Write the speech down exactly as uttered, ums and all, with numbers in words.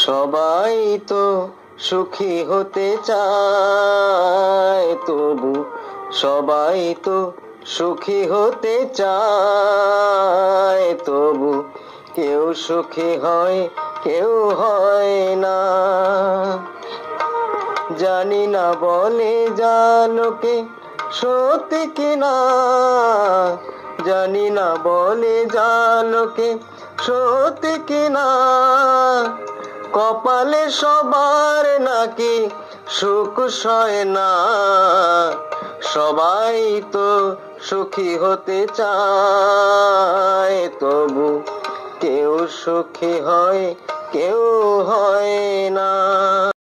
সবাই তো সুখী হতে চায়, তবু সবাই তো সুখী হতে চায়, তবু কেউ সুখী হয় কেউ হয় না। জানি না বলে যা লোকে সত্যি কিনা, জানি না বলে যা লোকে সত্যি কিনা, কপালে সবার নাকি সুখ সয় না। সবাই তো সুখী হতে চায়, তবু কেউ সুখী হয় কেউ হয়